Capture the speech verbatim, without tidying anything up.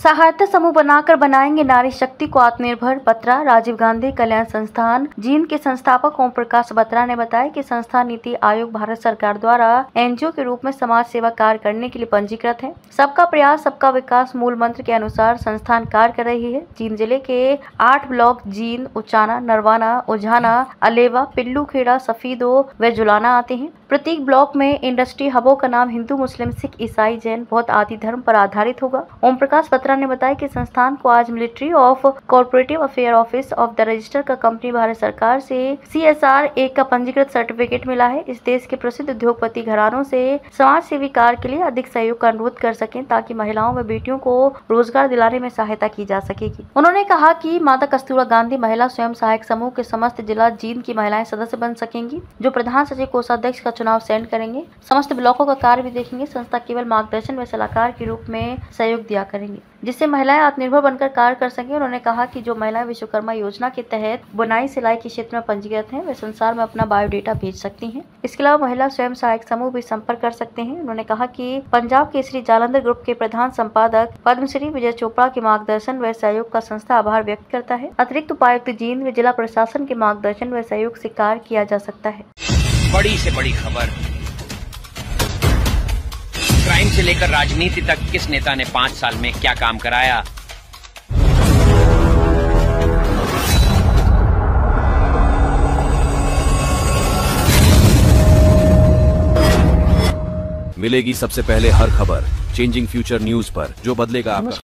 सहायता समूह बनाकर बनाएंगे नारी शक्ति को आत्मनिर्भर। बत्रा। राजीव गांधी कल्याण संस्थान जींद के संस्थापक ओम प्रकाश बत्रा ने बताया कि संस्थान नीति आयोग भारत सरकार द्वारा एनजीओ के रूप में समाज सेवा कार्य करने के लिए पंजीकृत है। सबका प्रयास सबका विकास मूल मंत्र के अनुसार संस्थान कार्य कर रही है। जींद जिले के आठ ब्लॉक जींद, उचाना, नरवाना, उझाना, अलेवा, पिल्लू खेड़ा, सफीदो व जुलाना आते हैं। प्रत्येक ब्लॉक में इंडस्ट्री हबों का नाम हिंदू, मुस्लिम, सिख, ईसाई, जैन, बौद्ध आदि धर्म पर आधारित होगा। ओम प्रकाश बत्रा ने बताया कि संस्थान को आज military of corporative affair office of the register का कंपनी भारत सरकार से सी एस आर एक का पंजीकृत सर्टिफिकेट मिला है। इस देश के प्रसिद्ध उद्योगपति घरानों से समाज सेवी कार्य के लिए अधिक सहयोग का अनुरोध कर सकें ताकि महिलाओं व बेटियों को रोजगार दिलाने में सहायता की जा सकेगी। उन्होंने कहा कि माता कस्तूरबा गांधी महिला स्वयं सहायक समूह के समस्त जिला जींद की महिलाएं सदस्य बन सकेंगी, जो प्रधान सचिव कोषाध्यक्ष का चुनाव सेंड करेंगे। समस्त ब्लॉकों का कार्य भी देखेंगे। संस्था केवल मार्गदर्शन व सलाहकार के रूप में सहयोग दिया करेंगे, जिससे महिलाएं आत्मनिर्भर बनकर कार्य कर सकें। उन्होंने कहा कि जो महिलाएं विश्वकर्मा योजना के तहत बुनाई सिलाई के क्षेत्र में पंजीकृत हैं, वे संसार में अपना बायोडेटा भेज सकती हैं। इसके अलावा महिला स्वयं सहायक समूह भी संपर्क कर सकते हैं। उन्होंने कहा कि पंजाब केसरी जालंधर ग्रुप के प्रधान संपादक पद्मश्री विजय चोपड़ा के मार्गदर्शन व सहयोग का संस्था आभार व्यक्त करता है। अतिरिक्त उपायुक्त जींद व जिला प्रशासन के मार्गदर्शन व सहयोग से कार्य किया जा सकता है। बड़ी से बड़ी खबर, क्राइम से लेकर राजनीति तक किस नेता ने पांच साल में क्या काम कराया। मिलेगी सबसे पहले हर खबर चेंजिंग फ्यूचर न्यूज पर, जो बदलेगा आपका